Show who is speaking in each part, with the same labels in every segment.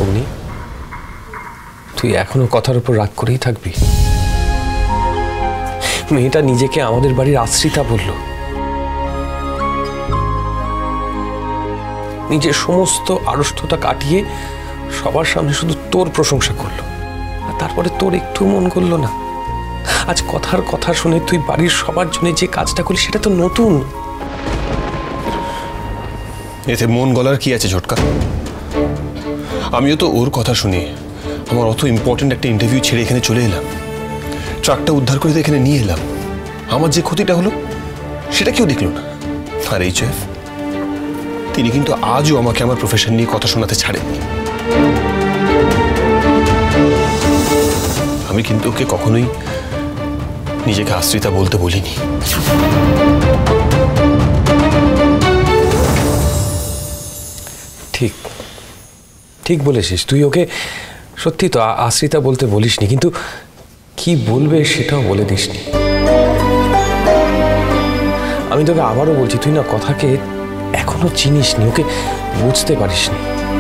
Speaker 1: অগ্নি, তুই এখনো কথার উপর রাগ করেই থাকবি? মেয়েটা নিজেকে আমাদের বাড়ির আশ্রিতা বলল, নিজের সমস্ত আড়ষ্টতা কাটিয়ে সবার সামনে শুধু তোর প্রশংসা করলো, আর তারপরে তোর একটু মন করলো না? আজ কথার কথা শুনে তুই বাড়ির সবার জন্য যে কাজটা করলি সেটা তো নতুন।
Speaker 2: এতে মন গলার কি আছে ঝটকা? আমিও তো ওর কথা শুনে আমার অত ইম্পর্টেন্ট একটা ইন্টারভিউ ছেড়ে এখানে চলে এলাম, ট্রাকটা উদ্ধার করে এখানে নিয়ে এলাম। আমার যে ক্ষতিটা হলো সেটা কেউ দেখলো না। আর এইচএফ তিনি কিন্তু আজও আমাকে আমার প্রফেশন নিয়ে কথা শোনাতে ছাড়েননি। আমি কিন্তু ওকে কখনোই নিজেকে আশ্রিতা বলতে বলিনি।
Speaker 1: ঠিক ঠিক বলেছিস, তুই ওকে সত্যি তো আশ্রিতা বলতে বলিসনি, কিন্তু কি বলবে সেটাও বলে দিসনি। আমি তোকে আবারও বলছি, তুই না কথাকে এখনো চিনিসনি, ওকে বুঝতে পারিসনি।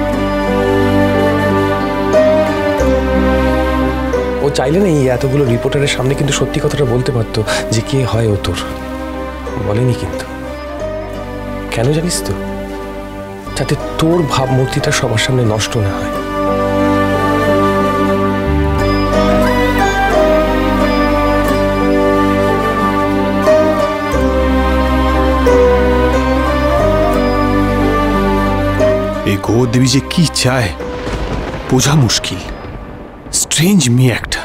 Speaker 1: ও চাইলে না এই এতগুলো রিপোর্টারের সামনে কিন্তু সত্যি কথাটা বলতে পারতো যে কে হয় ও তোর, বলেনি কিন্তু। কেন জানিস তো? যাতে তোর ভাবমূর্তিটা সবার সামনে নষ্ট না হয়।
Speaker 2: এই গৌর দেবী যে কি চায় বোঝা মুশকিল। স্ট্রেঞ্জ মেয়ে একটা।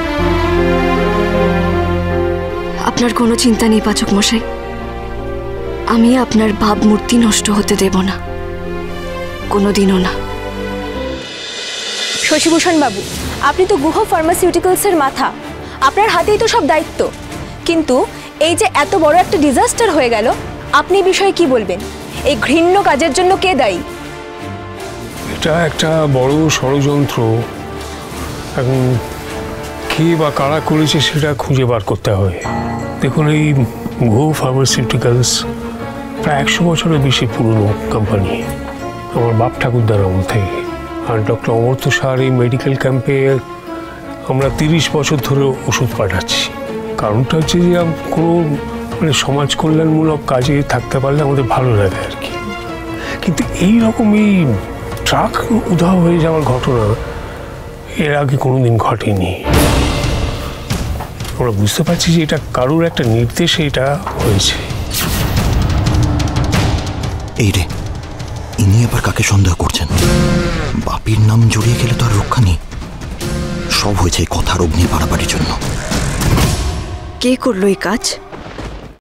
Speaker 3: আপনার কোনো চিন্তা নেই পাচক মশাই, আমি আপনার ভাবমূর্তি নষ্ট হতে দেব না, কোনোদিনও না।
Speaker 4: শশীভূষণ বাবু, আপনি তো গুহ ফার্মাসিউটিক্যালসের মাথা, আপনার হাতেই তো সব দায়িত্ব। কিন্তু এই যে এত বড় একটা ডিজাস্টার হয়ে গেল, আপনি বিষয়ে কি বলবেন? এই ঘৃণ্য কাজের জন্য কে দায়ী?
Speaker 5: এটা একটা বড় ষড়যন্ত্র। এখন কে বা কারা করেছে সেটা খুঁজে বার করতে হবে। দেখুন, এই গুহ ফার্মাসিউটিক্যালস প্রায় 100 বছরের বেশি পুরনো কোম্পানি, আমার বাপ ঠাকুরদার আমল থেকে। আর ডক্টর অমর্ত্য সাহার এই মেডিকেল ক্যাম্পে আমরা 30 বছর ধরে ওষুধ পাঠাচ্ছি। কারণটা হচ্ছে যে কোনো সমাজ কল্যাণমূলক কাজে থাকতে পারলে আমাদের ভালো লাগে আর কি। কিন্তু এইরকম এই ট্রাক উধাও হয়ে যাওয়ার ঘটনা এর আগে কোনোদিন ঘটেনি। আমরা বুঝতে পারছি যে এটা কারোর একটা নির্দেশে এটা হয়েছে।
Speaker 6: এই রে, ইনি আবার কাকে সন্দেহ করছেন? বাপির নাম জড়িয়ে গেলে তো আর রক্ষা নেই। সব হয়েছে কথার অগ্নি বাড়াবাড়ির জন্য।
Speaker 3: কে করলো এই কাজ?